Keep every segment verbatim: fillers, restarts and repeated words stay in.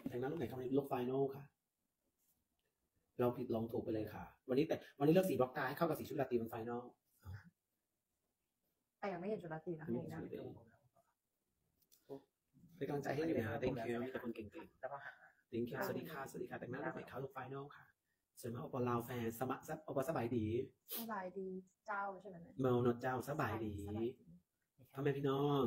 แต่งหน้าลูกไหนทำในลุคไฟนอลค่ะเราผิดลองถูกไปเลยค่ะวันนี้แต่วันนี้เลือกสีบล็อกตาให้เข้ากับสีชุดราตรีเป็นไฟนอลแต่ยังไม่เห็นชุดราตรีนะให้นะเป็นกำลังใจให้อยู่นะ thank you มีแต่คนเก่งๆ thank you สวัสดีค่ะสวัสดีค่ะแต่งหน้าลูกไหนเข้าลุคไฟนอลค่ะสวยมากอปอลาวแฟนสมัครซับอปอสบายดีสบายดีเจ้าใช่ไหมเมานอเจ้าสบายดีทำไมพี่น้อง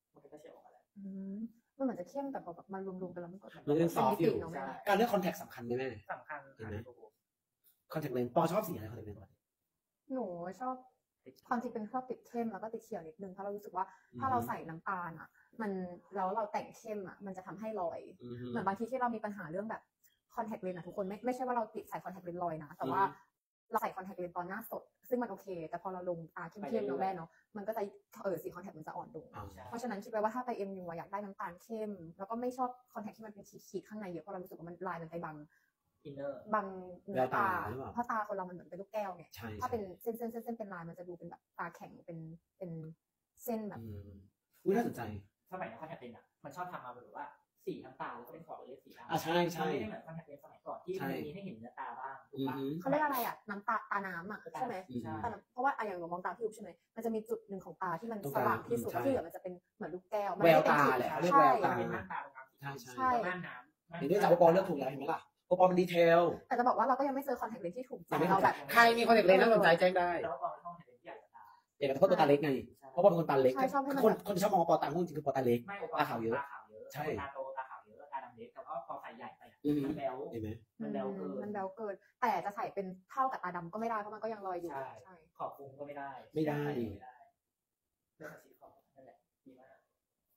มันเหมือนจะเข้มแต่พอแบบมันรวมๆกันแล้วมันก็มันยังซอฟต์อยู่การเลือกคอนแทคสำคัญไหมแม่สำคัญเห็นไหมคอนแทคเลนส์ปอชอบสีอะไรคอนแทคเลนส์หนูชอบความจริงเป็นชอบติดเข้มแล้วก็ติดเขียวนิดนึงเพราะเรารู้สึกว่าถ้าเราใส่น้ำตาลอ่ะมันแล้วเราแต่งเข้มอ่ะมันจะทำให้ลอยเหมือนบางทีที่เรามีปัญหาเรื่องแบบคอนแทคเลนส์อ่ะทุกคนไม่ไม่ใช่ว่าเราติดใส่คอนแทคเลนส์ลอยนะแต่ว่าเราใส่คอนแทคเลนส์ตอนหน้าสดซึ่งมันโอเคแต่พอเราลงตาเข้มๆเนาะแม่เนาะมันก็จะเออสีคอนแทคมันจะอ่อนลงเพราะฉะนั้นคิดไปว่าถ้าไปเอ็มยูอยากได้น้ำตาลเข้มแล้วก็ไม่ชอบคอนแทคที่มันเป็นขีดๆข้างในเยอะเพราะเรารู้สึกว่ามันลายมันไปบังบางเนื้อตาเพราะตาคนเรามันเหมือนเป็นลูกแก้วเนี่ยถ้าเป็นเส้นเส้นเส้นเส้นเป็นลายมันจะดูเป็นแบบตาแข็งเป็นเป็นเส้นแบบอุ้ยน่าสนใจสมัยนั้นคอนแทคเลนส์อ่ะมันชอบทำมาแบบว่าสีน้ำตาแล้วก็เป็นขอบเลยสีดำอ่ะใช่ใช่ไม่ได้เหมือนคอนแทคเลนส์สมัยก่อนที่มันมีให้เห็นเนื้อตาบ้างถูกปะเขาเรียกอะไรอ่ะน้ำตาตาน้ำอ่ะใช่ไหมเพราะว่าอย่างเรามองตาพี่อุ๊บใช่ไหมมันจะมีจุดหนึ่งของตาที่มันสว่างที่สุดที่เหลือมันจะเป็นเหมือนลูกแก้วแววตาแหละเรียกแววตาเป็นม่านตาใช่ใช่ม่านน้ำเห็นด้วยจากโอปอลเลือกถูกแล้วเห็นไหมล่ะโอปอลมันดีเทลแต่จะบอกว่าเราก็ยังไม่เจอคอนแทคเลนส์ที่ถูกใจเราแบบใครมีคอนแทคเลนส์น่าสนใจแจ้งได้แต่ว่าปอชอบคอนแทคเลนส์ใหญ่ตาใหญ่แต่เพราะตัวตาเล็กไงเพราะว่าเป็นคนตาเล็กคนคนชอบมองปอตาหุ้นจริงคือปอตาเล็กตาขาวเยอะใช่ตาโตตาขาวเยอะตาดำเล็กแต่ว่าพอใส่ใหญ่ไปมันแบวเห็นไหมมันแบวเกินมันแบวเกินแต่จะใส่เป็นเท่ากับตาดำก็ไม่ได้เพราะมันก็ยังลอยอยู่ใช่ขอบคุมก็ไม่ได้ไม่ได้เรื่องสีขอบนั่นแหละดีมาก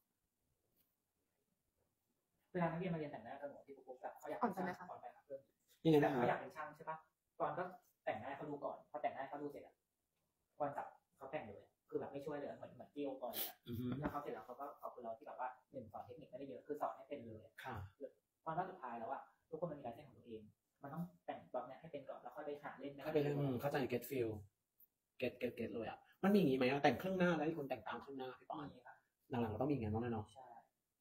เวลานักเรียนมาเรียนแต่งหน้ากันหมดที่ปุ๊บแบบเขาอยากเป็นช่างก่อนไปครับเพื่อนยังไงนะเขาอยากเป็นช่างใช่ปะก่อนก็แต่งหน้าเขาดูก่อนพอแต่งหน้าเขาดูเสร็จอ่ะก่อนจับเขาแต่งเลยคือแบบไม่ช่วยเลยเหมือนเหมือนที่โอปอลเลยแล้วเขาเสร็จแล้วเขาก็ขอบคุณเราที่แบบว่าหนึ่งสอนเทคนิคไม่ได้เยอะคือสอนให้เป็นเลยค่ะตอนรอบสุดท้ายแล้วอ่ะทุกคนมันมีลายเส้นของตัวเองมันต้องแต่งแบบเนี้ยให้เป็นก่อนแล้วค่อยไปหาเล่นค่อยไปเล่นเข้าใจ get feel get get get เลยอ่ะมันมีอย่างงี้ไหมแต่งครึ่งหน้าแล้วให้คนแต่งตามครึ่งหน้าพี่ปอนหลังๆเราต้องมีอย่างนั้นบ้างแน่นอนใช่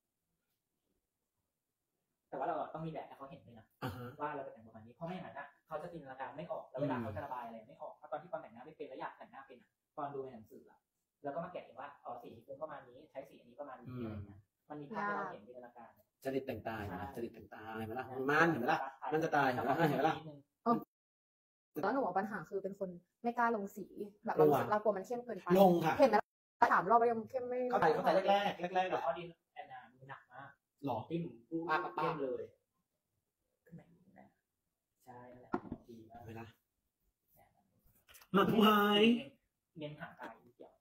แต่ว่าเราต้องมีแบบให้เขาเห็นด้วยนะว่าเราแต่งประมาณนี้เพราะไม่อย่างนั้นอ่ะเขาจะจินตนาการไม่ออกแล้วเวลาเขาจะระบายอะไรไม่ออกเพราะตอนที่ปอนแต่งหน้าไม่เป็นแล้วอยากแต่งหน้าเป็นอ่ะปอนดูในหนังสืออ่ะแล้วก็มาแกะเองว่าอ๋อสีนี้ประมาณนี้ใช้สีอันนี้ประมาณนี้อะไรเงี้ยมันมีภาพให้เราเห็นจินตนาการจริตแต่งตานะจริตแต่งตาอะไรไหมล่ะมันเห็นไหมล่ะมันจะตายเห็นไหมเห็นไหมล่ะแล้วหนูบอกปัญหาคือเป็นคนไม่กล้าลงสีแบบเราเรากลัวมันเข้มเกินไปลงค่ะเห็นไหมถามรอบแล้วยังเข้มไม่เข้าใจเข้าใจแรกๆแรกๆแบบข้อดีแอนนามือหนักมากหล่อที่หนูพูดป้าป้าเลยใช่นั่นแหละดีมากเวลามาผู้หายเน้นหางตาอีกเดียว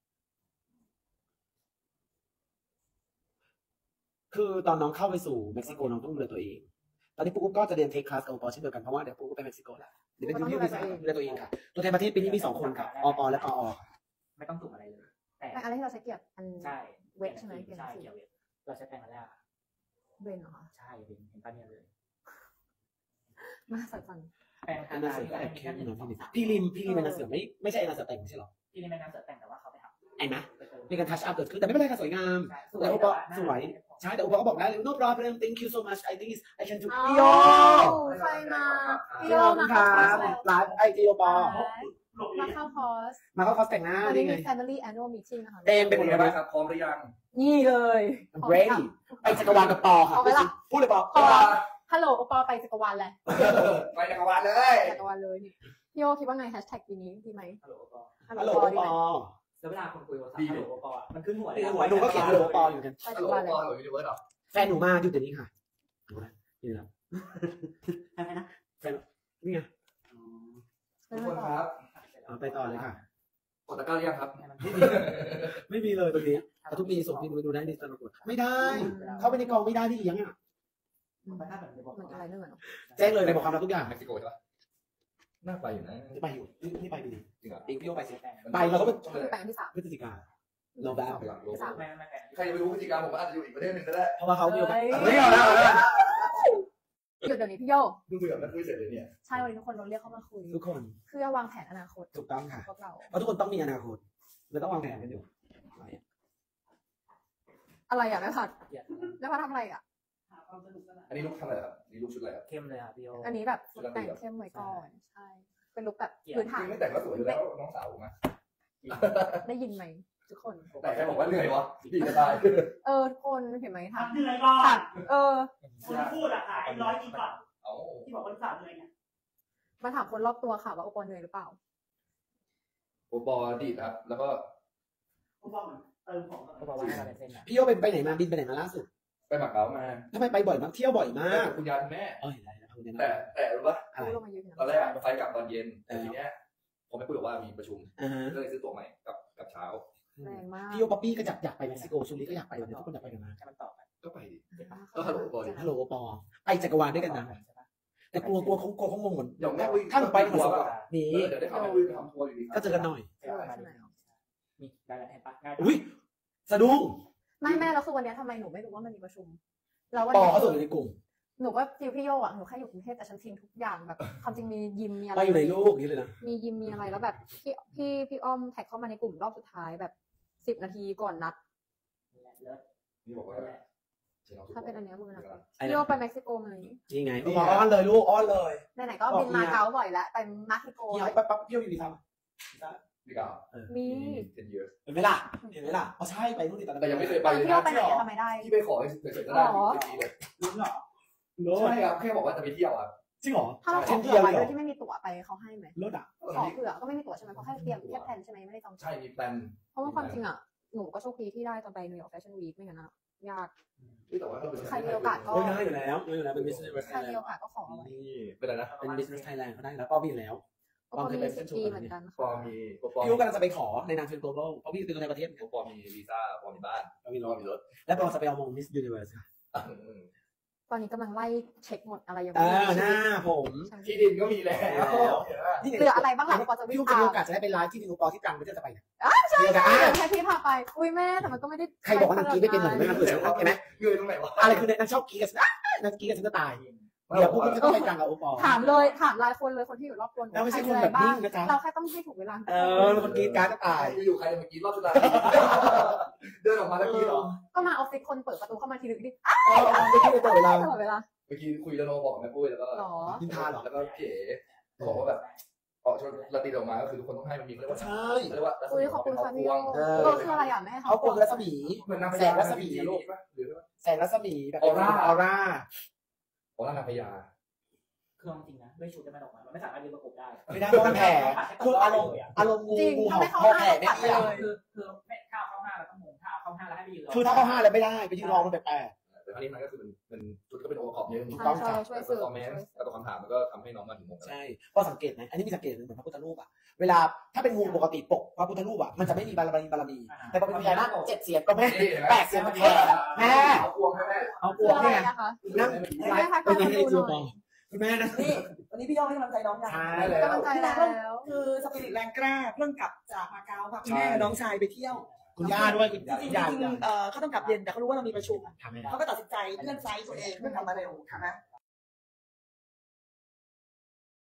คือตอนน้องเข้าไปสู่เม็กซิโกน้องต้องดูแลตัวเองตอนนี้ปุ๊กก็จะเรียนเทคคลาสกับอปอเช่นเดียวกันเพราะว่าเดี๋ยวปุ๊กไปเม็กซิโกแล้วเดี๋ยวเป็นยูนิเวอร์ซิตี้ดูแลตัวเองค่ะตัวแทนประเทศปีนี้มีสองคนค่ะอปอและปอไม่ต้องสุ่มอะไรเลยแต่อะไรที่เราใช้เกียร์อันใช่เวทใช่ไหมใช่เกียร์เวทเราใช้แปรงมาแล้วเวนเหรอคะใช่เวนเห็นปะเนี่ยเลยมาสั่นแปรงอันนั้นเสือแอบเข้มเนาะพี่ลิมพี่ลิมเป็นนักเสือไม่ไม่ใช่นักเสือแต่งใช่หรอพี่ลิมเป็นนักเสือแต่งแต่ว่าเขาไปทำไอ้นะมีการทัชอัพเกิดขึ้นแต่ไม่เป็นไรค่ะสวยงามแต่โอปอสวยใช่แต่โอปอก็บอกได้ no problem thank you so much I think I can do พี่โยใครมาพี่โยนะคะร้านไอจีโอปอมาเข้าคอร์สมาเข้าคอร์สแต่งหน้าวันนี้มี family annual meeting นะคะเต็มเป็นยังไงบ้างครับพร้อมหรือยังนี่เลย ready ไปจักรวาลกับปอค่ะพูดเลยปอฮัลโหลโอปอไปจักรวาลเลยไปจักรวาลเลยจักรวาลเลยนี่พี่โยคิดว่าไงแฮชแท็กปีนี้ดีไหมฮัลโหลโอปอฮัลโหลโอปอแล้วเวลาคนคุยโทรศัพท์ฮัลโหลโอปอมันขึ้นหัวหัวหนูก็เขียนฮัลโหลโอปออยู่กันฮัลโหลโอปอหรือยูนิเวิร์สหรอแฟนหนูมาอยู่แต่นี้ค่ะนี่แหละใช่ไหมนะแฟนนี่ไงทุกคนครับไปต่อเลยค่ะกดตะกร้าหรือยังครับไม่มีเลยตรงนี้แต่ทุกปีส่งพี่ไปดูได้ในสนามกดไม่ได้เข้าไปในกองไม่ได้พี่เลี้ยงอ่ะมันอะไรเรื่องอะไรแจ้งเลยในบอกความลับทุกอย่างเม็กซิโกใช่ปะน่าไปอยู่นะนี่ไปอยู่นี่ไปปีนี้จริงเหรอปีพี่โอไปสิไปเราก็เป็นไปที่สามพฤศจิกาโนแวมใครจะไปรู้พฤศจิกาผมอาจจะอยู่อีกประเทศหนึ่งก็ได้เพราะว่าเขามีโอกาสไม่เอาแล้วหยุดเดี๋ยวนี้พี่โยดูเบื่อแล้วคุยเสร็จเลยเนี่ยใช่วันนี้ทุกคนเราเรียกเข้ามาคุยทุกคนเพื่อวางแผนอนาคตถูกต้องค่ะพวกเราเพราะทุกคนต้องมีอนาคตเราต้องวางแผนกันอยู่อะไรอ่ะแม่ผัดแม่ผัดทำอะไรอ่ะความสนุกสนานอันนี้ลูกทำอะไรครับนี่ลูกชุดอะไรครับเข้มเลยครับพี่โออันนี้แบบแต่งเข้มไว้ก่อนใช่เป็นลุคแบบพื้นฐานไม่แต่งก็สวยอยู่แล้วน้องสาวผมนะได้ยินไหมทุกคนแต่แค่บอกว่าเหนื่อยวะดีจะตายเออทุกคนเห็นไหมทำทำเหนื่อยก่อนเออคนพูดอะขายร้อยจริงก่อนเอาที่บอกคนสามเหนื่อยเนี่ยมาถามคนรอบตัวค่ะว่าโอปอลเหนื่อยหรือเปล่าโอบอดีดครับ แล้วก็ผมบอกเหมือนเติมของเขาบอกว่าให้เราเป็นเส้นนะพี่โยเป็นไปไหนมาบินไปไหนมาล่าสุดไปหมักเก๋ามาทำไมไปบ่อยมากเที่ยวบ่อยมากคุณยายคุณแม่เออเห็นอะไรนะคุณเนี่ยแต่แต่รู้ปะอะไรพูดลงมายืนตอนแรกไฟกลับตอนเย็นแต่ทีเนี้ยผมไม่พูดหรอกว่ามีประชุมอ่าฮะก็เลยซื้อตั๋วใหม่กับกับเช้าแรงมากพี่โยป๊อปปี้ก็อยากอยากไปเม็กซิโกชูริก็อยากไปวันนี้ทุกคนอยากไปกันมาให้มันต่อกันก็ไปดิ ก็ฮัลโหลก่อนดิฮัลโหลโอปอไปจักรวาลด้วยกันนะแต่กลัวกลัวเขากลัวเขางงเหมือนเดี๋ยวแม่ถ้าหนูไปหนูทัวสร์นุก็กนี่เดี๋ยวได้ข่าวแม่คุยไปทำทัวร์อยู่ดีก็เจอกันหน่อยมีรายละเอียดปะง่ายอุ้ยสะดุ้งไม่แม่แล้วคือวันนี้ทำไมหนูไม่รู้ว่ามันมีประชุมแล้ววันปอนี้เขาส่งอยู่ในกลุ่มหนูก็ฟิลพี่โยอ่ะหนูแค่อยู่กรุงเทพแต่ฉันทิ้งทุกอย่างแบบความจริงมียิมมีอะไรไปอยู่ในลูกนี่เลยนะมียิมมีอะไรแล้วแบบพี่พี่พี่อ้อมแท็กเข้ามาในกลุ่มรอบสุดท้ายแบบสิบนาทีก่อนนัดเลิศนี่บอกว่าถ้าเป็นอันเนี้ยมือหนักไอ้พี่นะโยไปเม็กซิโกไหมนี่ไงพี่อ้อนเลยลูกอ้อนเลยไหนๆก็บินมาเก๊าบ่อยแล้วไปเม็กซิโกพี่อ้อนปั๊บปั๊บพี่อ้อนอยู่ดีทำพี่กาวมี ten years เห็นไหมล่ะเห็นไหมล่ะอ๋อใช่ไปนู่นนี่ตอนนั้นแต่ยังไม่เคยไปตอนเลยพี่โยนะไปไหนทำไมได้ที่ไปขอให้เฉยๆก็ได้ไม่ดีเลยรู้เหรอใช่ครับแค่บอกว่าจะไปเที่ยวอ่ะจริงเหรอถ้าเราขเช่อนเที่เผื่ยวอไว้เหรโดอยที่ไม่มีตั๋วไปเขาให้ไหมรถอ่ะขอเผื่อก็ไม่มีตั๋วใช่ไหมเพราะแค่เตรียมแค่แพลนใช่ไหมไม่ได้จองใช่มีแพลนเพราะว่าความจริงอ่ะหนูก็โชคดีที่ได้ตอนไปนิวยอร์กแฟชั่นวีคไม่งั้นอะยากแต่ว่าใครมีโอกาสก็โอ้ยง่ายอยู่แล้วง่ายอยู่แล้วเป็น business ใครมีโอกาสก็ขอเอาไว้นี่เป็นอะไรนะเป็น business Thailand เขาได้แล้วป้อมีแล้วก็มีสิบปีเหมือนกันปอค่ะมีปอพี่ก็กำลังจะไปขอในนามเชนโกลบอลเพราะพี่เป็นคนในประเทศปอมีวีซ่าปอมีบ้านเรามีรปถอมีรถและปอจะไปเอามง Miss Universe ค่ะตอนนี้กำลังไล่เช็คหมดอะไรยังอ่าไม่หน้าผมที่ดินก็มีแล้วนี่เหลืออะไรบ้างล่ะปอจะวิ่พี่งก็จะตามีมโอกาสจะได้ไปไลฟ์ที่ดินปอที่ตรังประเทศจะไปเนี่ยใช่เดียวกันใช่อ่ะแค่พี่พาไปอุ้ยแม่แต่มันก็ไม่ได้ใครบอกว่านักกีไม่เป็นเหมือนไม่นักเกิดใช่ไหมเงยตรงไหนวะอะไรคือนักชอบกีกันนักกีกันฉันจะตายเดี๋ยวพวกคุณจะต้องไปตรังกับโอปอถามเลยถามรายคนเลยคนที่อยู่รอบตัวหนูเราไม่ใช่รคนแบบบ้านิ่งงนะจ๊ะเราแค่ต้องให้ถูกเวลาเออคนกีการจะตายอยู่ๆใครจะมากินรอบสุดท้ายเดินออกมาแล้วกินหรอก็มาออฟฟิศคนเปิดประตูเข้ามาทีนึงดิเออไม่คิดเลยตลอดเวลาตลอดเวลาเมื่อกี้คุยแล้วโนบอกแม่ปุ้ยแล้วก็หรอนินทาเหรอแล้วก็เก๋บอกว่าแบบออกชนลาตินออกมาก็คือทุกคนต้องให้มันมีเขาเรียกว่าใช่เขาเรียกว่าอุ้ยขอบคุณค่ะพี่โยเออเออคืออะไรอ่ะแม่เขาปวดรัศมีเหมือนนางพแสญางรัศมีโลกปะหรือว่าแสงรัศมีแบบออร่าออร่าอ๋อนางพญาคือจริงนะด้วยชุดที่มันออกมามันไม่สามารถยืนประกบได้ไม่ได้เพราะมันแผ่คืออารมณ์อารมณ์งูจริงงูถ้าเห่าไม่เข้าพอหน้าแผ่ก็ไม่ปัดไปเกี่ยวเลยคือคือไม่ถ้าเอาเข้าห้าเราต้องมงถ้าเอาเข้าห้าแล้วให้ไปยืนรอคือถ้าเข้าห้าแล้วไม่ได้ไปยืนรอมันแปลกแต่ครั้งนี้มันก็คือมันมันชุดก็เป็นองค์ประกอบเยอะถูกใช่ต้องใช่ค่ะช่วยแล้วก็สื่อคอมเมนต์แล้วก็คำถามมันก็ทำให้น้องมาถึงมงใช่เพราะสังเกตไหมอันนี้มีสังเกตเหมือนพระพุทธรูปอะเวลาถ้าเป็นงูปกติปกพระพุทธรูปอะมันจะไม่มีบารมีบารมี แต่พอเป็นพญานาคเจ็ดเสียงก็แม่แปดเสียงก็แผ่แม่เอาพวงให้แม่เอาปคือวกอะไรเนี่ยนะคะนั่งแม่ทักเป็นทายยังไงดูจูหปน่ออยคุณแม่นะนี่วันนี้พี่ย่อให้กำลังใจน้องยังใช่กำลังใจแล้วคือสปิริตแรงกล้าเพิ่งกลับจากมาเก๊าค่ะคุณแม่กับน้องชายไปเที่ยวคุณย่าด้วยคุณจริงๆย่าจริงๆเอ่อเขาต้องกลับเย็นแต่เขารู้ว่าเรามีประชุมทำไมเขาก็ตัดสินใจเลื่อนไฟล์ตัวเองเพื่อกลับมาเร็วนะ